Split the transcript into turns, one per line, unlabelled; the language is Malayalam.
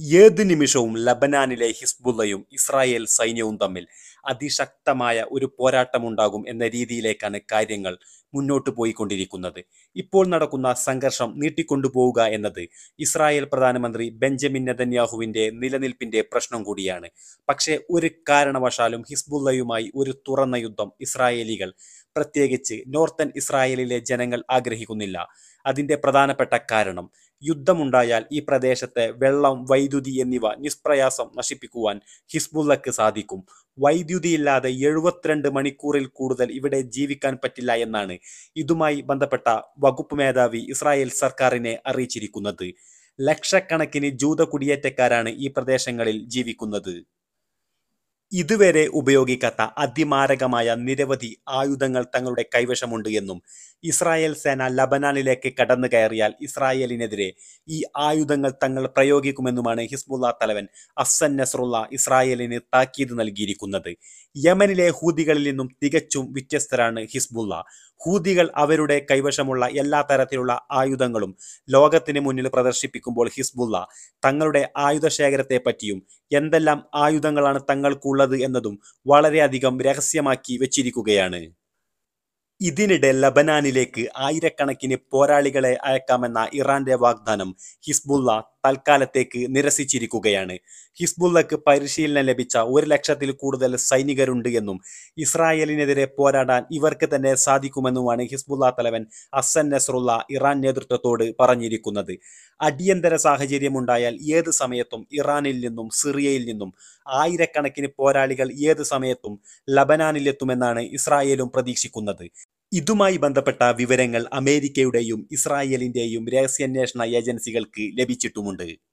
ഏത് നിമിഷവും ലബനാനിലെ ഹിസ്ബുള്ളയും ഇസ്രായേൽ സൈന്യവും തമ്മിൽ അതിശക്തമായ ഒരു പോരാട്ടമുണ്ടാകും എന്ന രീതിയിലേക്കാണ് കാര്യങ്ങൾ മുന്നോട്ട് പോയിക്കൊണ്ടിരിക്കുന്നത്. ഇപ്പോൾ നടക്കുന്ന സംഘർഷം നീട്ടിക്കൊണ്ടുപോവുക എന്നത് ഇസ്രായേൽ പ്രധാനമന്ത്രി ബെഞ്ചമിൻ നെതന്യാഹുവിന്റെ നിലനിൽപ്പിന്റെ പ്രശ്നം കൂടിയാണ്. പക്ഷേ ഒരു കാരണവശാലും ഹിസ്ബുള്ളയുമായി ഒരു തുറന്ന യുദ്ധം ഇസ്രായേലികൾ, പ്രത്യേകിച്ച് നോർത്തേൺ ഇസ്രായേലിലെ ജനങ്ങൾ ആഗ്രഹിക്കുന്നില്ല. അതിന്റെ പ്രധാനപ്പെട്ട കാരണം, യുദ്ധമുണ്ടായാൽ ഈ പ്രദേശത്തെ വെള്ളം, വൈദ്യുതി എന്നിവ നിഷ്പ്രയാസം നശിപ്പിക്കുവാൻ ഹിസ്ബുള്ളക്ക് സാധിക്കും. വൈദ്യുതിയില്ലാതെ 72 മണിക്കൂറിൽ കൂടുതൽ ഇവിടെ ജീവിക്കാൻ പറ്റില്ല എന്നാണ് ഇതുമായി ബന്ധപ്പെട്ട വകുപ്പ് മേധാവി ഇസ്രായേൽ സർക്കാരിനെ അറിയിച്ചിരിക്കുന്നത്. ലക്ഷക്കണക്കിന് ജൂത കുടിയേറ്റക്കാരാണ് ഈ പ്രദേശങ്ങളിൽ ജീവിക്കുന്നത്. ഇതുവരെ ഉപയോഗിക്കാത്ത അതിമാരകമായ നിരവധി ആയുധങ്ങൾ തങ്ങളുടെ കൈവശമുണ്ട് എന്നും, ഇസ്രായേൽ സേന ലബനാനിലേക്ക് കടന്നു കയറിയാൽ ഇസ്രായേലിനെതിരെ ഈ ആയുധങ്ങൾ തങ്ങൾ പ്രയോഗിക്കുമെന്നുമാണ് ഹിസ്ബുള്ള തലവൻ ഹസ്സൻ നസ്രുള്ള ഇസ്രായേലിന് താക്കീത് നൽകിയിരിക്കുന്നത്. യമനിലെ ഹൂതികളിൽ നിന്നും തികച്ചും വ്യത്യസ്തരാണ് ഹിസ്ബുള്ള. ഹൂതികൾ അവരുടെ കൈവശമുള്ള എല്ലാ തരത്തിലുള്ള ആയുധങ്ങളും ലോകത്തിന് മുന്നിൽ പ്രദർശിപ്പിക്കുമ്പോൾ ഹിസ്ബുള്ള തങ്ങളുടെ ആയുധശേഖരത്തെ പറ്റിയും എന്തെല്ലാം ആയുധങ്ങളാണ് തങ്ങൾക്കുള്ളത് എന്നതും വളരെയധികം രഹസ്യമാക്കി വെച്ചിരിക്കുകയാണ്. ഇതിനിടെ ലബനാനിലേക്ക് ആയിരക്കണക്കിന് പോരാളികളെ അയക്കാമെന്ന ഇറാന്റെ വാഗ്ദാനം ഹിസ്ബുള്ള തൽക്കാലത്തേക്ക് നിരസിച്ചിരിക്കുകയാണ്. ഹിസ്ബുള്ളക്ക് പരിശീലനം ലഭിച്ച 1,00,000-ൽ കൂടുതൽ സൈനികരുണ്ട് എന്നും ഇസ്രായേലിനെതിരെ പോരാടാൻ ഇവർക്ക് തന്നെ സാധിക്കുമെന്നുമാണ് ഹിസ്ബുള്ള തലവൻ ഹസ്സൻ നസ്രുള്ള ഇറാൻ നേതൃത്വത്തോട് പറഞ്ഞിരിക്കുന്നത്. അടിയന്തര സാഹചര്യമുണ്ടായാൽ ഏത് സമയത്തും ഇറാനിൽ നിന്നും സിറിയയിൽ നിന്നും ആയിരക്കണക്കിന് പോരാളികൾ ഏത് സമയത്തും ലബനാനിലെത്തുമെന്നാണ് ഇസ്രായേലും പ്രതീക്ഷിക്കുന്നത്. ഇതുമായി ബന്ധപ്പെട്ട വിവരങ്ങൾ അമേരിക്കയുടെയും ഇസ്രായേലിന്റെയും രഹസ്യാന്വേഷണ ഏജൻസികൾക്ക് ലഭിച്ചിട്ടുമുണ്ട്.